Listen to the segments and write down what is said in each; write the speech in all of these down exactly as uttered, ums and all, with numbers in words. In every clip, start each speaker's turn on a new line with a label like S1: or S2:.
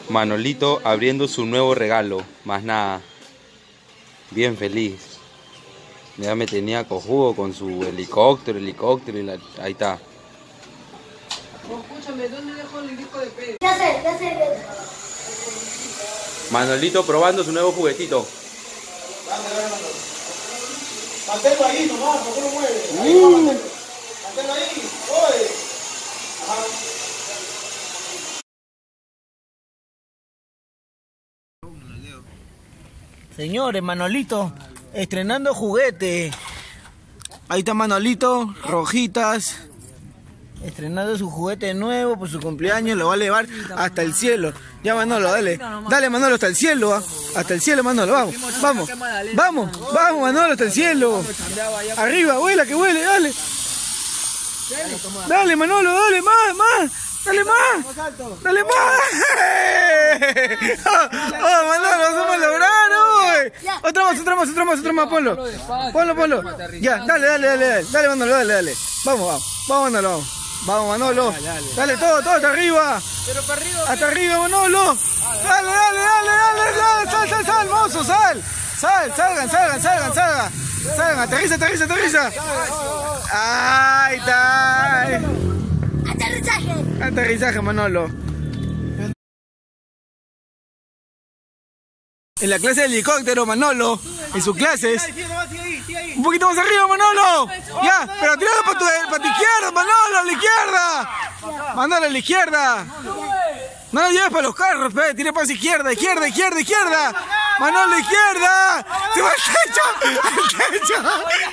S1: Manolito abriendo su nuevo regalo, más nada. Bien feliz. Ya me tenía cojudo con su helicóptero, helicóptero y la... ahí está.
S2: Oh, escúchame, ¿dónde dejo el disco de pez?
S3: Ya sé, ya sé.
S1: Manolito probando su nuevo juguetito.
S4: Dale, dale, Manolo. Manténlo ahí nomás, ¿por qué lo mueves? Ahí, uh. Manténlo. Manténlo ahí, oye. Ajá.
S5: Señores, Manolito estrenando juguete. Ahí está Manolito, rojitas. Estrenando su juguete nuevo por su cumpleaños. Lo va a llevar hasta el cielo. Ya, Manolo, dale. Dale, Manolo, hasta el cielo. ¿eh? Hasta el cielo, Manolo, vamos. Vamos, vamos, vamos, Manolo, hasta el cielo. Arriba, vuela, que vuele, dale. Dale, Manolo, dale, más, más. Dale más. Dale más. Oh, Manolo, somos lograron. Otra más, otra más, otra más, otra más, ponlo. Ponlo, ponlo. Ya, dale, dale, dale, dale. Dale, Manolo, dale, dale. Vamos, vamos. Vamos, Manolo, vamos. Vamos, Manolo. Dale todo, todo hasta arriba. Hasta arriba, Manolo. Dale, dale, dale, dale, dale. Sal, sal, sal, mozo, sal. Sal, salgan, salgan, salgan, salgan. Salgan, aterriza, aterriza, aterriza. Ahí está.
S3: Aterrizaje.
S5: Aterrizaje, Manolo. En la clase de helicóptero, Manolo. En sus clases. Un poquito más arriba, Manolo. Ya, pero tirado para tu, para tu izquierda, Manolo, a la izquierda. Manolo, a la izquierda. No lo lleves para los carros, pe. Tira para su izquierda, izquierda, izquierda, izquierda. Manolo, izquierda. Se va al techo. Al techo.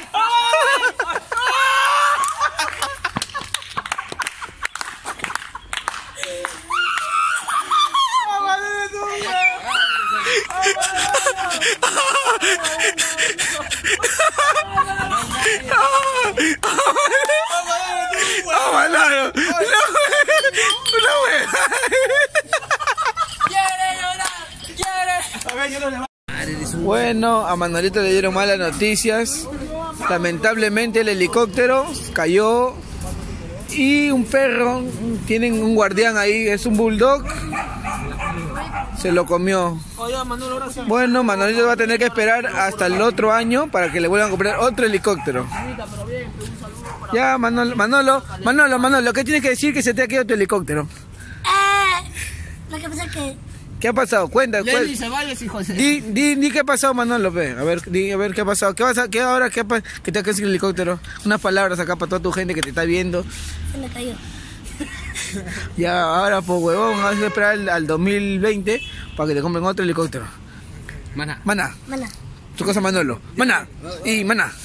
S5: ¡Oh, Manolo! ¡No! Bueno, a Manolito le dieron malas noticias. Lamentablemente el helicóptero cayó y un perro, tienen un guardián ahí, es un bulldog, se lo comió. Bueno, Manolito va a tener que esperar hasta el otro año para que le vuelvan a comprar otro helicóptero. Ya, Manolo, Manolo, Manolo, Manolo, ¿qué tienes que decir que se te ha quedado tu helicóptero?
S3: Eh, lo que pasa es que...
S5: ¿Qué ha pasado? Cuenta, cuenta. Di, di, di qué ha pasado, Manolo, ve. A ver, di, a ver qué ha pasado. ¿Qué pasa? ¿Qué ahora? ¿Qué pa que te ha quedado el helicóptero? Unas palabras acá para toda tu gente que te está viendo.
S3: Se me cayó.
S5: Ya, ahora pues huevón, vamos a esperar al, al dos mil veinte para que te compren otro helicóptero. Maná. Maná.
S3: Maná.
S5: Tu cosa, Manolo. Maná. Y Maná.